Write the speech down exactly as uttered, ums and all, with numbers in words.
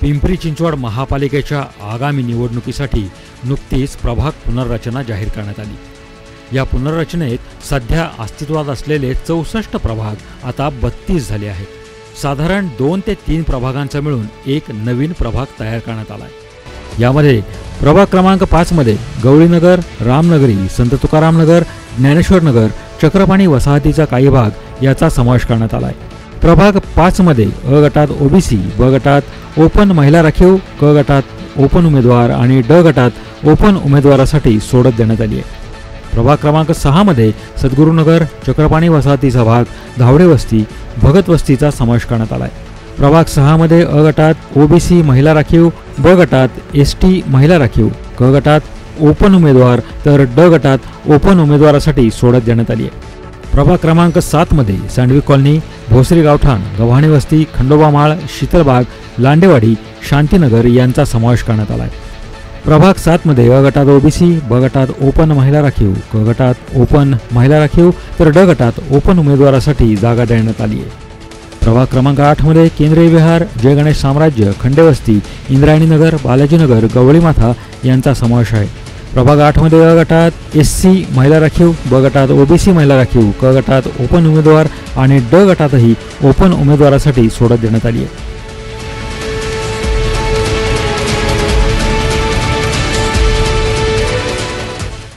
पिंपरी चिंचवड महापालिकेच्या आगामी निवडणुकीसाठी नुकतीच प्रभाग पुनर्रचना जाहीर करण्यात आली। या पुनर्रचनेत सध्या अस्तित्वात असलेले चौसष्ट प्रभाग आता बत्तीस झाले आहेत। साधारण दोन ते तीन प्रभागांचा मिळून एक नवीन प्रभाग तयार करण्यात आला आहे। यामध्ये प्रभाग क्रमांक पाच मध्ये गवळीनगर, रामनगरी, संत तुकाराम नगर, ज्ञानेश्वर नगर, चक्रपाणी वसाहतीचा काही भाग याचा समावेश करण्यात आला आहे। प्रभाग पाच मध्ये अ गटात ओबीसी, ब गटात ओपन महिला राखीव, क गटात ओपन उमेदवार आणि ड गटात ओपन उमेदवारासाठी सोडत देण्यात आली आहे। प्रभाग क्रमांक सहा मध्ये सद्गुरुनगर, चक्रपाणी वसाहतीचा भाग, धावडे वस्ती, भगत वस्तीचा समावेश करण्यात आला आहे। प्रभाग सहा मध्ये अ गटात ओबीसी महिला राखीव, ब गटात एसटी महिला राखीव, क गटात ओपन उमेदवार तर ड गटात ओपन उमेदवारासाठी सोडत देण्यात आली आहे। प्रभाग क्रमांक सात मध्ये सँडविक कॉलनी, भोसरी गावठाण, गव्हाणे वस्ती, खंडोबा माळ, शीतलबाग, लांडेवाडी, शांतीनगर यांचा समावेश करण्यात आला आहे। प्रभाग सात मध्ये अ गटात ओबीसी, ब गटात ओपन महिला राखीव, क गटात ओपन महिला राखीव तर ड गटात ओपन उमेदवारासाठी जागा देण्यात आली आहे। प्रभाग क्रमांक आठ मध्ये केंद्रीय विहार, जय गणेश साम्राज्य, खंडेवस्ती, इंद्रायणी नगर, बालाजीनगर, गवळीमाथा यांचा समावेश आहे। प्रभाग आठ मध्ये अ गटात एससी महिला राखीव, ब गटात ओबीसी महिला राखीव, क गटात ओपन उमेदवार आणि ड गटातही ओपन उमेदवारासाठी सोडत देण्यात आली आहे।